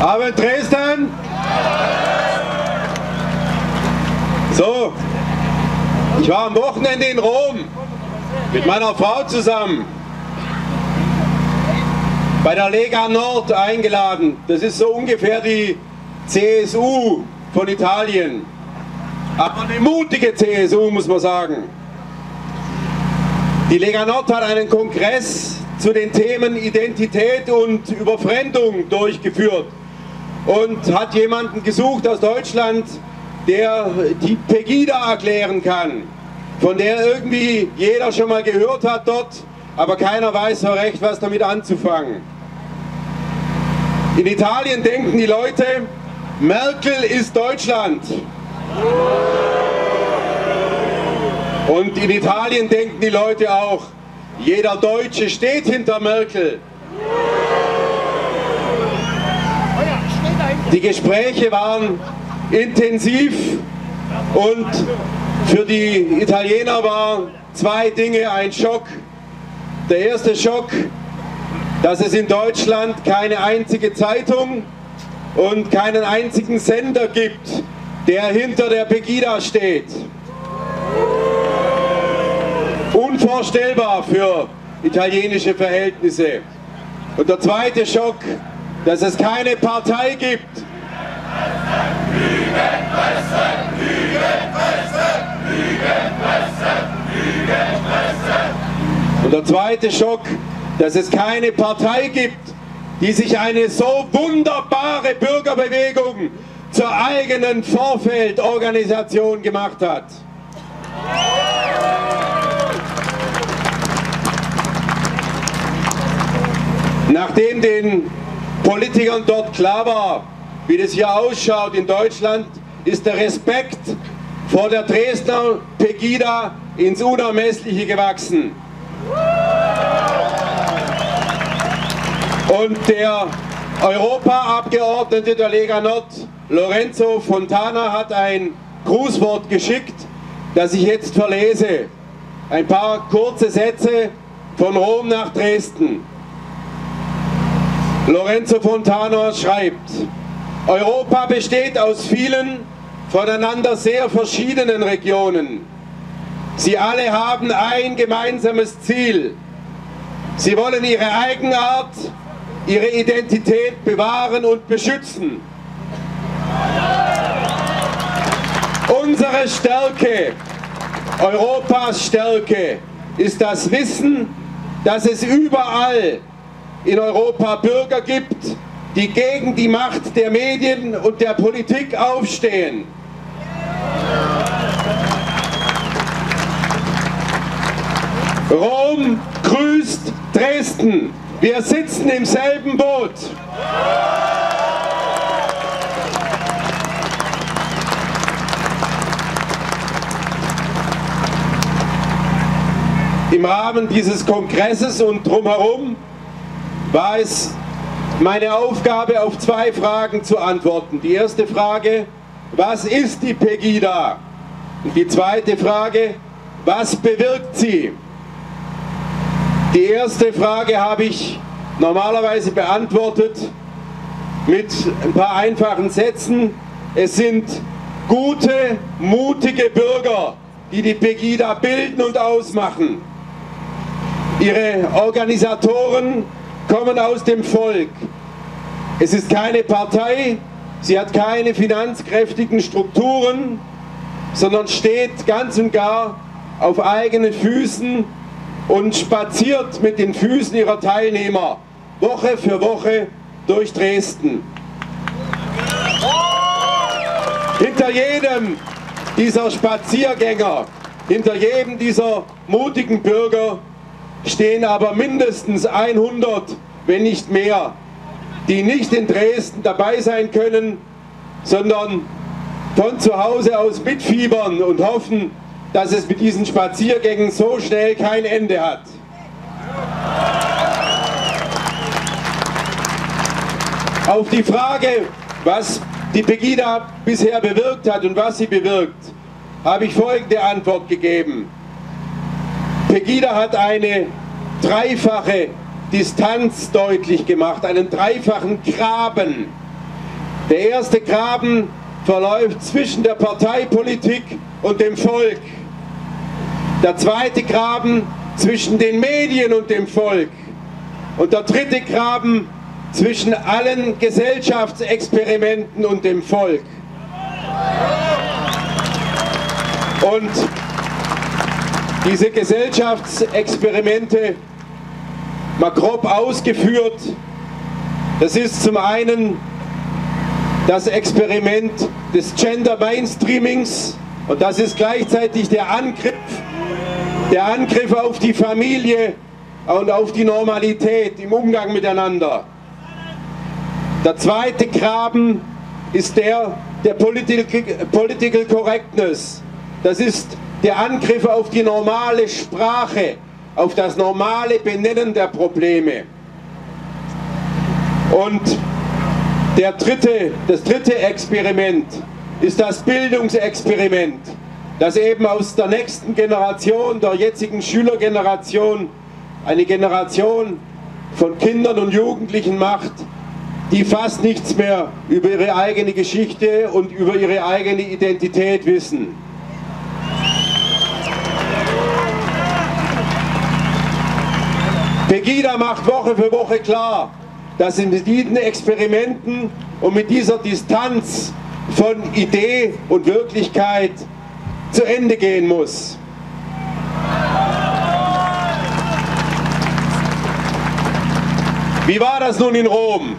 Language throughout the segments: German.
Abend Dresden! So, ich war am Wochenende in Rom mit meiner Frau zusammen bei der Lega Nord eingeladen. Das ist so ungefähr die CSU von Italien. Aber eine mutige CSU, muss man sagen. Die Lega Nord hat einen Kongress zu den Themen Identität und Überfremdung durchgeführt und hat jemanden gesucht aus Deutschland, der die Pegida erklären kann, von der irgendwie jeder schon mal gehört hat dort, aber keiner weiß so recht, was damit anzufangen. In Italien denken die Leute, Merkel ist Deutschland. Und in Italien denken die Leute auch, jeder Deutsche steht hinter Merkel. Die Gespräche waren intensiv und für die Italiener waren zwei Dinge ein Schock. Der erste Schock, dass es in Deutschland keine einzige Zeitung und keinen einzigen Sender gibt, der hinter der Pegida steht. Unvorstellbar für italienische Verhältnisse. Und der zweite Schock, dass es keine Partei gibt. Und der zweite Schock, dass es keine Partei gibt, die sich eine so wunderbare Bürgerbewegung zur eigenen Vorfeldorganisation gemacht hat. Nachdem den Politikern dort klar war, wie das hier ausschaut in Deutschland, ist der Respekt vor der Dresdner Pegida ins Unermessliche gewachsen. Und der Europaabgeordnete der Lega Nord, Lorenzo Fontana, hat ein Grußwort geschickt, das ich jetzt verlese. Ein paar kurze Sätze von Rom nach Dresden. Lorenzo Fontana schreibt: Europa besteht aus vielen, voneinander sehr verschiedenen Regionen. Sie alle haben ein gemeinsames Ziel. Sie wollen ihre Eigenart, ihre Identität bewahren und beschützen. Unsere Stärke, Europas Stärke, ist das Wissen, dass es überall in Europa Bürger gibt, die gegen die Macht der Medien und der Politik aufstehen. Rom grüßt Dresden. Wir sitzen im selben Boot. Im Rahmen dieses Kongresses und drumherum war es meine Aufgabe, auf zwei Fragen zu antworten. Die erste Frage: Was ist die Pegida? Und die zweite Frage: Was bewirkt sie? Die erste Frage habe ich normalerweise beantwortet mit ein paar einfachen Sätzen. Es sind gute, mutige Bürger, die die Pegida bilden und ausmachen. Ihre Organisatoren kommen aus dem Volk. Es ist keine Partei, sie hat keine finanzkräftigen Strukturen, sondern steht ganz und gar auf eigenen Füßen und spaziert mit den Füßen ihrer Teilnehmer Woche für Woche durch Dresden. Hinter jedem dieser Spaziergänger, hinter jedem dieser mutigen Bürger stehen aber mindestens 100, wenn nicht mehr, die nicht in Dresden dabei sein können, sondern von zu Hause aus mitfiebern und hoffen, dass es mit diesen Spaziergängen so schnell kein Ende hat. Auf die Frage, was die Pegida bisher bewirkt hat und was sie bewirkt, habe ich folgende Antwort gegeben. Pegida hat eine dreifache Distanz deutlich gemacht, einen dreifachen Graben Der erste Graben verläuft zwischen der Parteipolitik und dem Volk. Der zweite Graben zwischen den Medien und dem Volk. Und der dritte Graben zwischen allen Gesellschaftsexperimenten und dem Volk. Und diese Gesellschaftsexperimente, mal grob ausgeführt, das ist zum einen das Experiment des Gender Mainstreamings und das ist gleichzeitig der Angriff auf die Familie und auf die Normalität im Umgang miteinander. Der zweite Graben ist der Political Correctness. Das ist der Angriff auf die normale Sprache, auf das normale Benennen der Probleme. Und das dritte Experiment ist das Bildungsexperiment, das eben aus der nächsten Generation, der jetzigen Schülergeneration, eine Generation von Kindern und Jugendlichen macht, die fast nichts mehr über ihre eigene Geschichte und über ihre eigene Identität wissen. Pegida macht Woche für Woche klar, dass es mit diesen Experimenten und mit dieser Distanz von Idee und Wirklichkeit zu Ende gehen muss. Wie war das nun in Rom?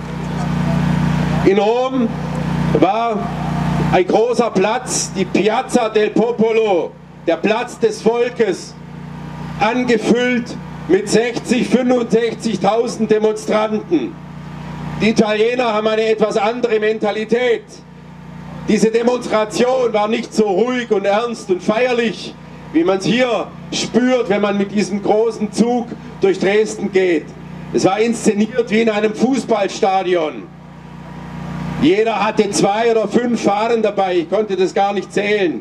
In Rom war ein großer Platz, die Piazza del Popolo, der Platz des Volkes, angefüllt mit 60.000, 65.000 Demonstranten. Die Italiener haben eine etwas andere Mentalität. Diese Demonstration war nicht so ruhig und ernst und feierlich, wie man es hier spürt, wenn man mit diesem großen Zug durch Dresden geht. Es war inszeniert wie in einem Fußballstadion. Jeder hatte 2 oder 5 Fahnen dabei, ich konnte das gar nicht zählen.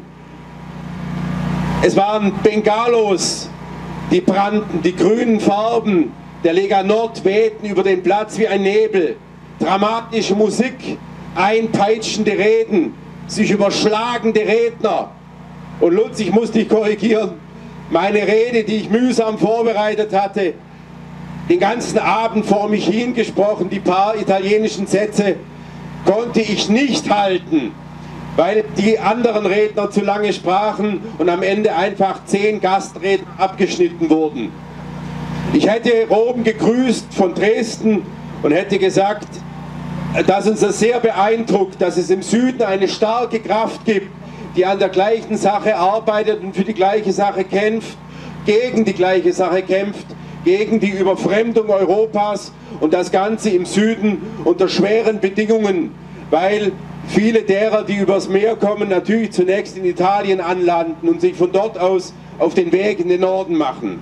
Es waren Bengalos, die brannten, die grünen Farben der Lega Nord wehten über den Platz wie ein Nebel. Dramatische Musik, einpeitschende Reden, sich überschlagende Redner. Und Lutz, ich muss dich korrigieren, meine Rede, die ich mühsam vorbereitet hatte, den ganzen Abend vor mich hingesprochen, die paar italienischen Sätze, konnte ich nicht halten, weil die anderen Redner zu lange sprachen und am Ende einfach 10 Gastredner abgeschnitten wurden. Ich hätte Rom gegrüßt von Dresden und hätte gesagt, dass uns das sehr beeindruckt, dass es im Süden eine starke Kraft gibt, die an der gleichen Sache arbeitet und für die gleiche Sache kämpft, gegen die gleiche Sache kämpft, gegen die Überfremdung Europas und das Ganze im Süden unter schweren Bedingungen, weil viele derer, die übers Meer kommen, natürlich zunächst in Italien anlanden und sich von dort aus auf den Weg in den Norden machen.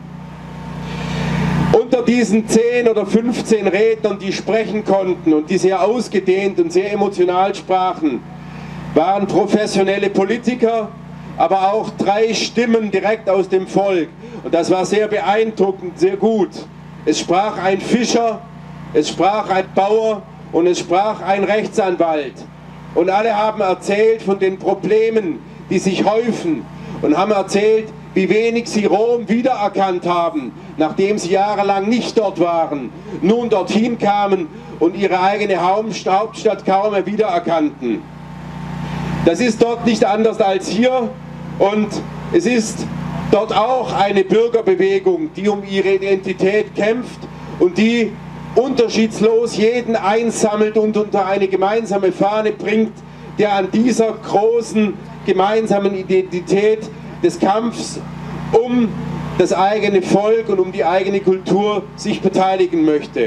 Unter diesen 10 oder 15 Rednern, die sprechen konnten und die sehr ausgedehnt und sehr emotional sprachen, waren professionelle Politiker, aber auch 3 Stimmen direkt aus dem Volk. Und das war sehr beeindruckend, sehr gut. Es sprach ein Fischer, es sprach ein Bauer und es sprach ein Rechtsanwalt. Und alle haben erzählt von den Problemen, die sich häufen und haben erzählt, wie wenig sie Rom wiedererkannt haben, nachdem sie jahrelang nicht dort waren, nun dorthin kamen und ihre eigene Hauptstadt kaum mehr wiedererkannten. Das ist dort nicht anders als hier und es ist dort auch eine Bürgerbewegung, die um ihre Identität kämpft und die unterschiedslos jeden einsammelt und unter eine gemeinsame Fahne bringt, der an dieser großen gemeinsamen Identität des Kampfs um das eigene Volk und um die eigene Kultur sich beteiligen möchte.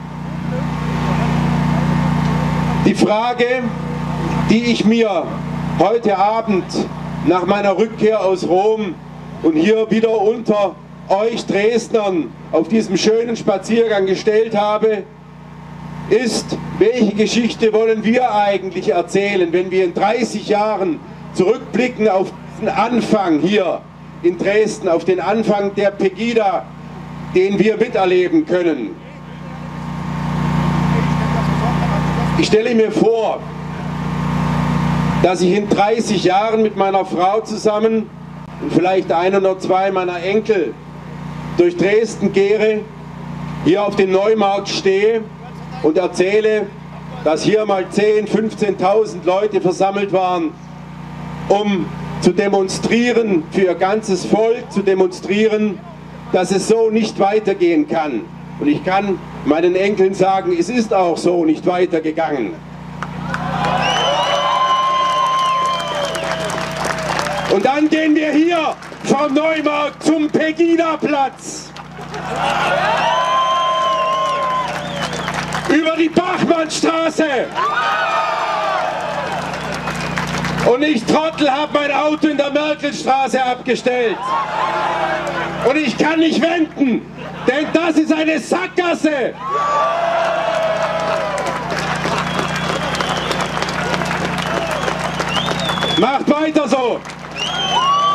Die Frage, die ich mir heute Abend nach meiner Rückkehr aus Rom und hier wieder unter euch Dresdnern auf diesem schönen Spaziergang gestellt habe, ist, welche Geschichte wollen wir eigentlich erzählen, wenn wir in 30 Jahren zurückblicken auf den Anfang hier in Dresden, auf den Anfang der Pegida, den wir miterleben können. Ich stelle mir vor, dass ich in 30 Jahren mit meiner Frau zusammen und vielleicht ein oder zwei meiner Enkel durch Dresden gehe, hier auf dem Neumarkt stehe und erzähle, dass hier mal 10.000, 15.000 Leute versammelt waren, um zu demonstrieren, für ihr ganzes Volk zu demonstrieren, dass es so nicht weitergehen kann. Und ich kann meinen Enkeln sagen, es ist auch so nicht weitergegangen. Und dann gehen wir hier vom Neumarkt zum Pegida-Platz. Über die Bachmannstraße. Und ich Trottel habe mein Auto in der Merkelstraße abgestellt. Und ich kann nicht wenden, denn das ist eine Sackgasse. Macht weiter so.